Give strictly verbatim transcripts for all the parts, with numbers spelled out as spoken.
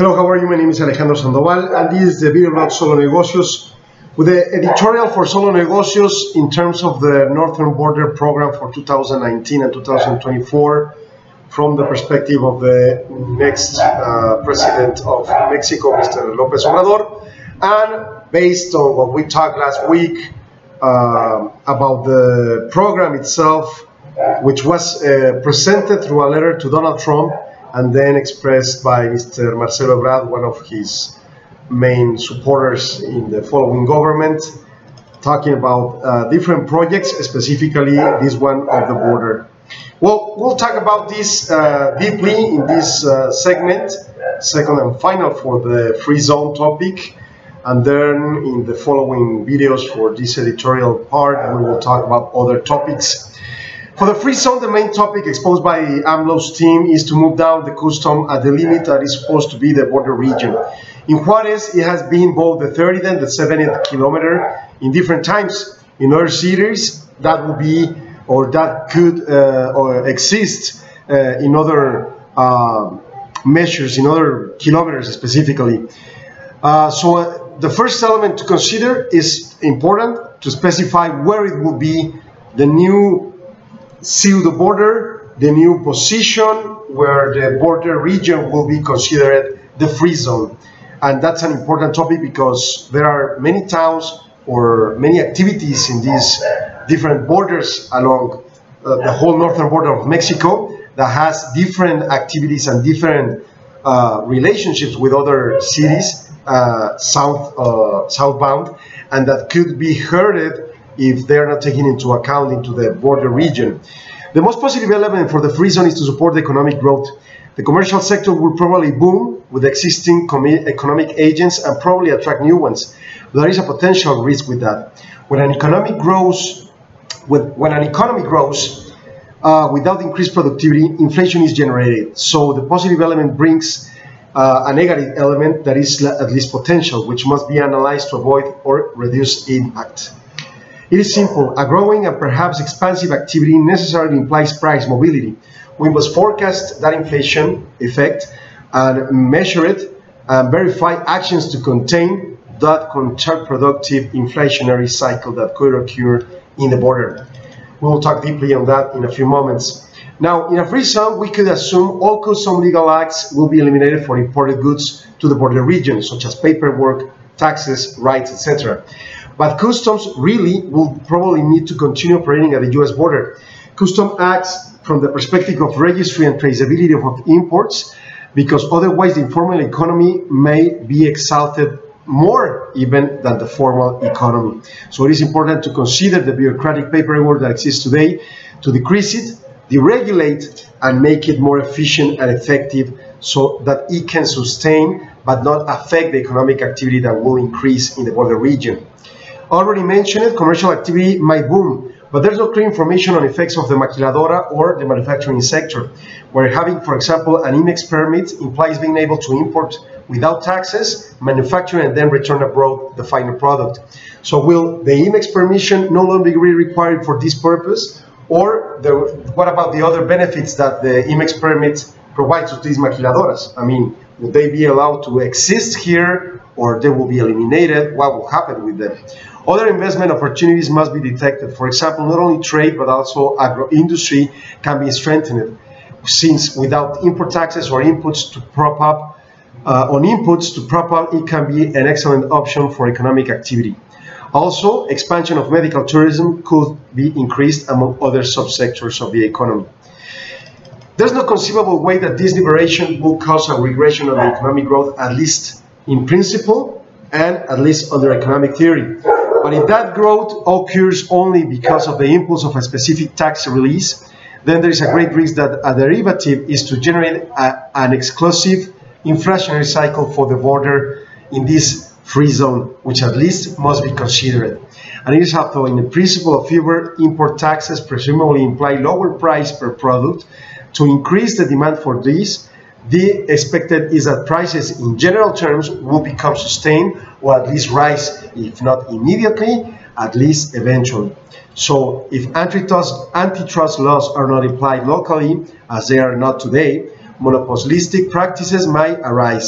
Hello, how are you? My name is Alejandro Sandoval, and this is the video blog Solo Negocios with the editorial for Solo Negocios in terms of the Northern Border Program for two thousand nineteen and two thousand twenty-four from the perspective of the next uh, president of Mexico, Mister López Obrador, and based on what we talked last week uh, about the program itself, which was uh, presented through a letter to Donald Trump and then expressed by Mister Marcelo Ebrard, one of his main supporters in the following government, talking about uh, different projects, specifically this one of the border. Well, we'll talk about this uh, deeply in this uh, segment, second and final for the free zone topic, and then in the following videos for this editorial part, we will talk about other topics. For the free zone, the main topic exposed by AMLO's team is to move down the custom at the limit that is supposed to be the border region. In Juarez, it has been both the thirtieth and the seventieth kilometer in different times. In other cities, that will be, or that could uh, or exist uh, in other uh, measures, in other kilometers specifically. Uh, so uh, the first element to consider is important to specify where it will be the new seal the border, the new position where the border region will be considered the free zone. And that's an important topic because there are many towns or many activities in these different borders along uh, the whole northern border of Mexico that has different activities and different uh, relationships with other cities uh, south uh, southbound, and that could be hurted if they're not taken into account into the border region. The most positive element for the free zone is to support the economic growth. The commercial sector will probably boom with existing economic agents and probably attract new ones. There is a potential risk with that. When an economy grows, with, when an economy grows uh, without increased productivity, inflation is generated. So the positive element brings uh, a negative element that is at least potential, which must be analyzed to avoid or reduce impact. It is simple. A growing and perhaps expansive activity necessarily implies price mobility. We must forecast that inflation effect and measure it and verify actions to contain that counterproductive inflationary cycle that could occur in the border. We will talk deeply on that in a few moments. Now, in a free zone, we could assume all custom legal acts will be eliminated for imported goods to the border region, such as paperwork, taxes, rights, et cetera. But customs really will probably need to continue operating at the U S border. Custom acts from the perspective of registry and traceability of imports, because otherwise the informal economy may be exalted more even than the formal economy. So it is important to consider the bureaucratic paperwork that exists today, to decrease it, deregulate, and make it more efficient and effective so that it can sustain but not affect the economic activity that will increase in the border region. Already mentioned, commercial activity might boom, but there's no clear information on effects of the maquiladora or the manufacturing sector, where having, for example, an IMEX permit implies being able to import without taxes, manufacture, and then return abroad the final product. So will the IMEX permission no longer be required for this purpose? Or the, what about the other benefits that the IMEX permit provides to these maquiladoras? I mean, will they be allowed to exist here, or they will be eliminated? What will happen with them? Other investment opportunities must be detected. For example, not only trade, but also agro-industry can be strengthened, since without import taxes or inputs to prop up, uh, on inputs to prop up, it can be an excellent option for economic activity. Also, expansion of medical tourism could be increased among other subsectors of the economy. There's no conceivable way that this liberation will cause a regression of the economic growth, at least in principle and at least under economic theory. But if that growth occurs only because of the impulse of a specific tax release, then there is a great risk that a derivative is to generate a, an exclusive inflationary cycle for the border in this free zone, which at least must be considered. And it is although in the principle of fewer import taxes presumably imply lower price per product, to increase the demand for these, the expected is that prices in general terms will become sustained or at least rise, if not immediately, at least eventually. So if antitrust, antitrust laws are not applied locally, as they are not today, monopolistic practices might arise.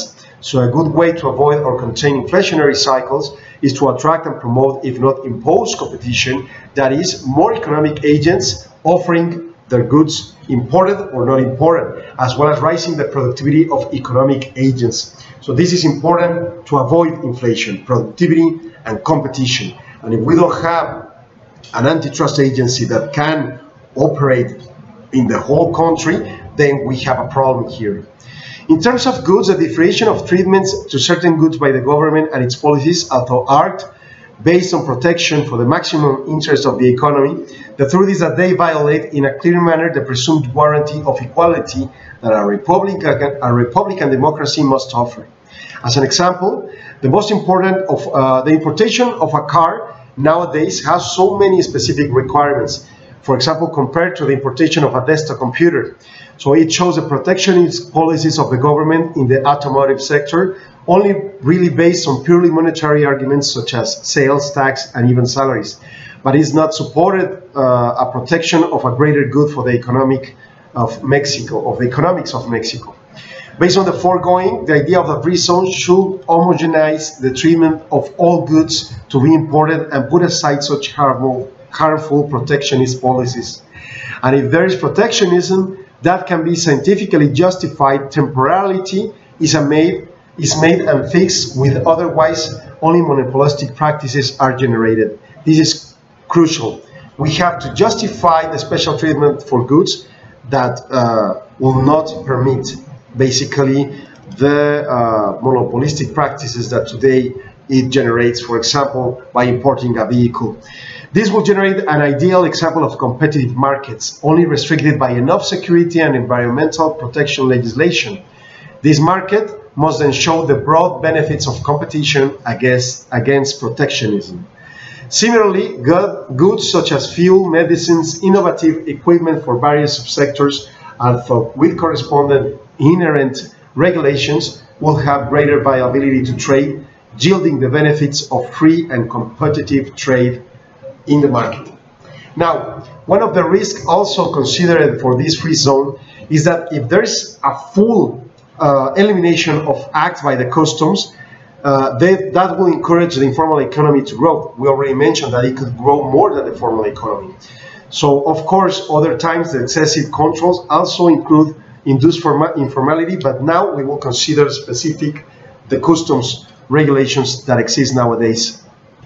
So a good way to avoid or contain inflationary cycles is to attract and promote, if not impose, competition, that is, more economic agents offering their goods imported or not imported, as well as raising the productivity of economic agents. So this is important to avoid inflation, productivity, and competition. And if we don't have an antitrust agency that can operate in the whole country, then we have a problem here. In terms of goods, the differentiation of treatments to certain goods by the government and its policies, although art based on protection for the maximum interest of the economy, the truth is that they violate in a clear manner the presumed warranty of equality that a Republican, a Republican democracy must offer. As an example, the most important of uh, the importation of a car nowadays has so many specific requirements. For example, compared to the importation of a desktop computer. So it shows the protectionist policies of the government in the automotive sector, only really based on purely monetary arguments such as sales tax and even salaries. But it's not supported uh, a protection of a greater good for the economic of Mexico, of the economics of Mexico. Based on the foregoing, the idea of a free zone should homogenize the treatment of all goods to be imported and put aside such harmful, harmful protectionist policies. And if there is protectionism that can be scientifically justified, temporality is, a made, is made and fixed with otherwise only monopolistic practices are generated. This is crucial. We have to justify the special treatment for goods that uh, will not permit basically the uh, monopolistic practices that today it generates, for example, by importing a vehicle. This will generate an ideal example of competitive markets, only restricted by enough security and environmental protection legislation. This market must then show the broad benefits of competition against, against protectionism. Similarly, good, goods such as fuel, medicines, innovative equipment for various subsectors, although with correspondent inherent regulations, will have greater viability to trade, yielding the benefits of free and competitive trade in the market. Now, one of the risks also considered for this free zone is that if there's a full uh, elimination of acts by the customs, uh, they, that will encourage the informal economy to grow. We already mentioned that it could grow more than the formal economy. So, of course, other times the excessive controls also include induced informality, but now we will consider specific the customs regulations that exist nowadays.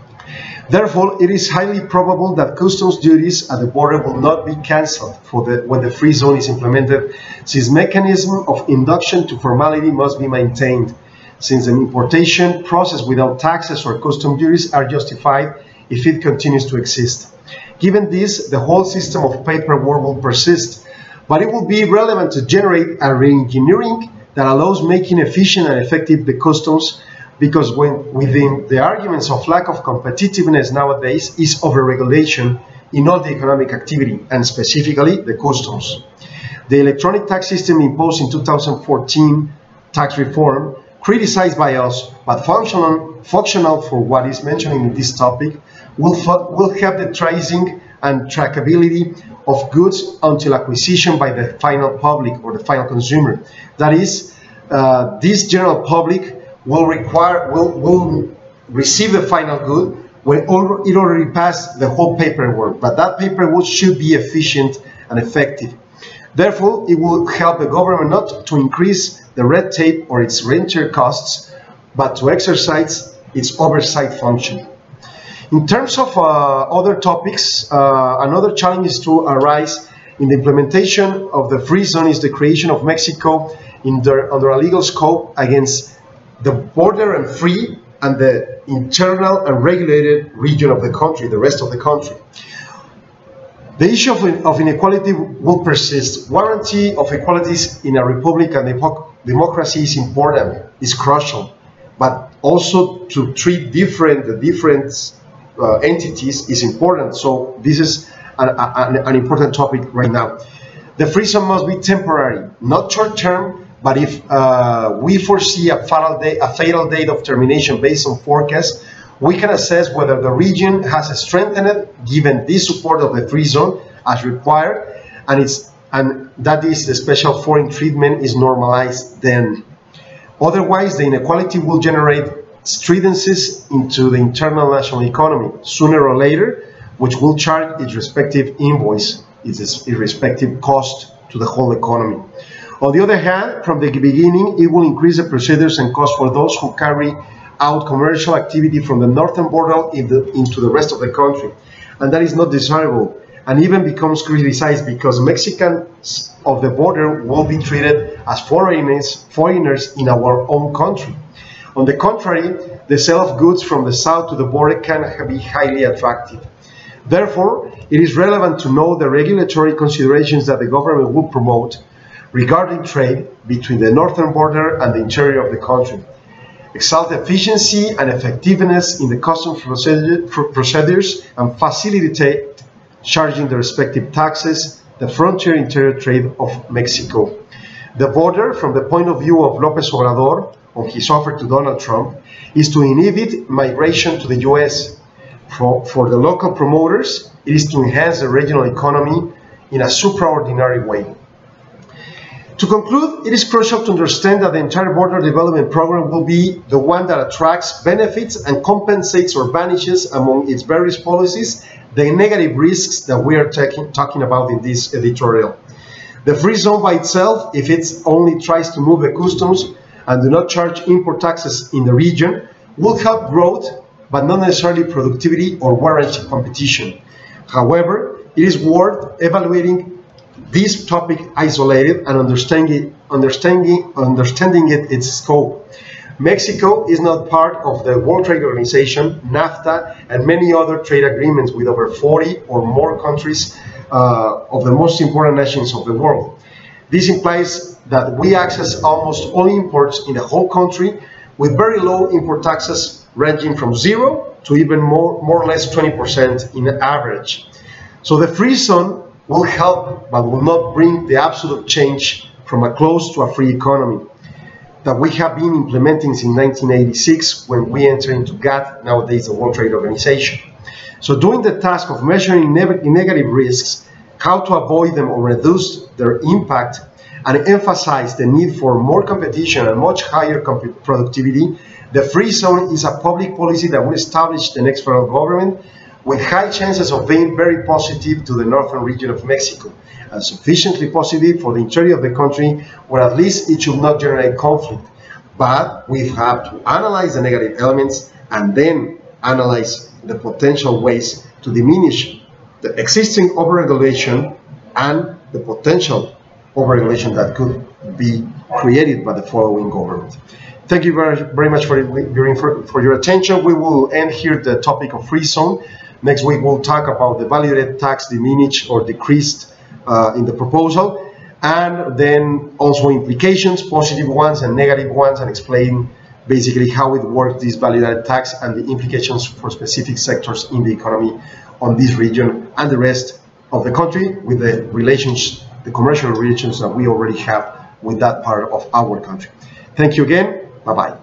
Therefore, it is highly probable that customs duties at the border will not be cancelled for the, when the free zone is implemented, since mechanism of induction to formality must be maintained, since an importation process without taxes or customs duties are justified if it continues to exist. Given this, the whole system of paperwork will persist, but it will be relevant to generate a re-engineering that allows making efficient and effective the customs, because when within the arguments of lack of competitiveness nowadays is over-regulation in all the economic activity, and specifically the customs. The electronic tax system imposed in two thousand fourteen tax reform, criticized by us, but functional, functional for what is mentioned in this topic, will, will have the tracing and trackability of goods until acquisition by the final public or the final consumer. That is, uh, this general public will require will, will receive the final good when it already passed the whole paperwork, but that paperwork should be efficient and effective. Therefore, it will help the government not to increase the red tape or its renter costs, but to exercise its oversight function. In terms of uh, other topics, uh, another challenge is to arise in the implementation of the free zone is the creation of Mexico in the, under a legal scope against the border and free and the internal and regulated region of the country, the rest of the country. The issue of, of inequality will persist. Warranty of equalities in a republic and democracy is important, is crucial, but also to treat different, the different uh, entities is important. So this is an, an, an important topic right now. The free zone must be temporary, not short-term. But if uh, we foresee a fatal, day, a fatal date of termination based on forecasts, we can assess whether the region has strengthened given this support of the free zone as required, and, it's, and that is the special foreign treatment is normalized then. Otherwise, the inequality will generate stringencies into the internal national economy sooner or later, which will charge its respective invoice, its respective cost to the whole economy. On the other hand, from the beginning, it will increase the procedures and costs for those who carry out commercial activity from the northern border in the, into the rest of the country. And that is not desirable, and even becomes criticized because Mexicans of the border will be treated as foreigners, foreigners in our own country. On the contrary, the sale of goods from the south to the border can be highly attractive. Therefore, it is relevant to know the regulatory considerations that the government will promote regarding trade between the northern border and the interior of the country. Exalt efficiency and effectiveness in the customs procedures and facilitate charging the respective taxes, the frontier interior trade of Mexico. The border, from the point of view of López Obrador on his offer to Donald Trump, is to inhibit migration to the U S. For, for the local promoters, it is to enhance the regional economy in a supraordinary way. To conclude, it is crucial to understand that the entire border development program will be the one that attracts, benefits, and compensates or banishes among its various policies the negative risks that we are taking, talking about in this editorial. The free zone by itself, if it only tries to move the customs and do not charge import taxes in the region, will help growth, but not necessarily productivity or warrant competition. However, it is worth evaluating this topic isolated and understanding, understanding, understanding it, its scope. Mexico is not part of the World Trade Organization, NAFTA, and many other trade agreements with over forty or more countries uh, of the most important nations of the world. This implies that we access almost all imports in the whole country with very low import taxes ranging from zero to even more, more or less twenty percent in average. So the free zone will help, but will not bring the absolute change from a closed to a free economy that we have been implementing since nineteen eighty-six when we entered into GATT, nowadays the World Trade Organization. So doing the task of measuring negative risks, how to avoid them or reduce their impact, and emphasize the need for more competition and much higher productivity, the free zone is a public policy that will establish the next federal government with high chances of being very positive to the northern region of Mexico, and sufficiently positive for the interior of the country, where at least it should not generate conflict. But we have to analyze the negative elements and then analyze the potential ways to diminish the existing overregulation and the potential overregulation that could be created by the following government. Thank you very, very much for your, for your attention. We will end here the topic of free zone. Next week, we'll talk about the value-added tax diminished or decreased uh, in the proposal, and then also implications, positive ones and negative ones, and explain basically how it works, this value-added tax, and the implications for specific sectors in the economy on this region and the rest of the country, with the relations, the commercial relations that we already have with that part of our country. Thank you again. Bye-bye.